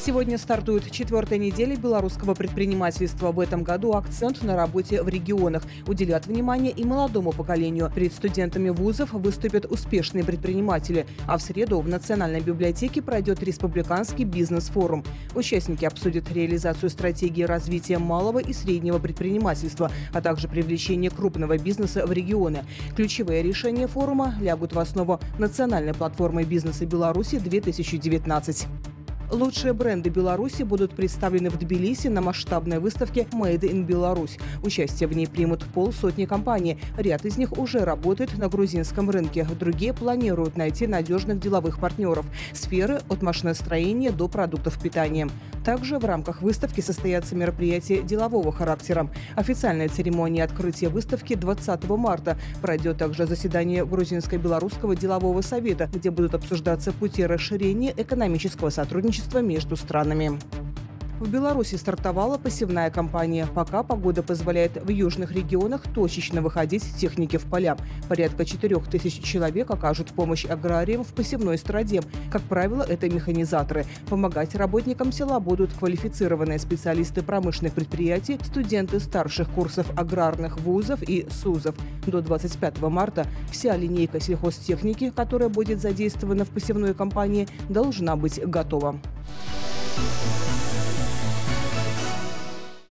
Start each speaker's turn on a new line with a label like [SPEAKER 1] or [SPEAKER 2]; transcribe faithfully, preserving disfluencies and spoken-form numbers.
[SPEAKER 1] Сегодня стартует четвертая неделя белорусского предпринимательства. В этом году акцент на работе в регионах. Уделят внимание и молодому поколению. Перед студентами вузов выступят успешные предприниматели. А в среду в Национальной библиотеке пройдет республиканский бизнес-форум. Участники обсудят реализацию стратегии развития малого и среднего предпринимательства, а также привлечение крупного бизнеса в регионы. Ключевые решения форума лягут в основу национальной платформы бизнеса Беларуси-две тысячи девятнадцать. Лучшие бренды Беларуси будут представлены в Тбилиси на масштабной выставке «Made in Belarus». Участие в ней примут полсотни компаний. Ряд из них уже работает на грузинском рынке. Другие планируют найти надежных деловых партнеров. Сферы от машиностроения до продуктов питания. Также в рамках выставки состоятся мероприятия делового характера. Официальная церемония открытия выставки двадцатого марта. Пройдет также заседание Грузинско-Белорусского делового совета, где будут обсуждаться пути расширения экономического сотрудничества между странами. В Беларуси стартовала посевная кампания. Пока погода позволяет в южных регионах точечно выходить техники в поля. Порядка четырех тысяч человек окажут помощь аграриям в посевной страде. Как правило, это механизаторы. Помогать работникам села будут квалифицированные специалисты промышленных предприятий, студенты старших курсов аграрных вузов и СУЗов. До двадцать пятого марта вся линейка сельхозтехники, которая будет задействована в посевной кампании, должна быть готова.